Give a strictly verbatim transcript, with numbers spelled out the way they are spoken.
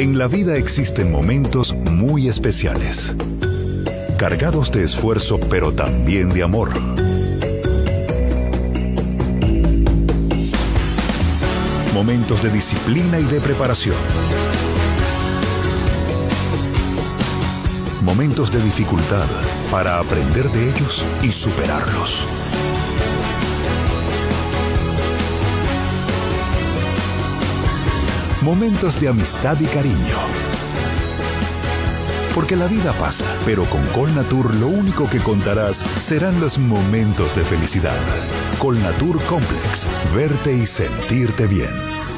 En la vida existen momentos muy especiales, cargados de esfuerzo, pero también de amor. Momentos de disciplina y de preparación. Momentos de dificultad para aprender de ellos y superarlos. Momentos de amistad y cariño. Porque la vida pasa, pero con Colnatur lo único que contarás serán los momentos de felicidad. Colnatur Complex, verte y sentirte bien.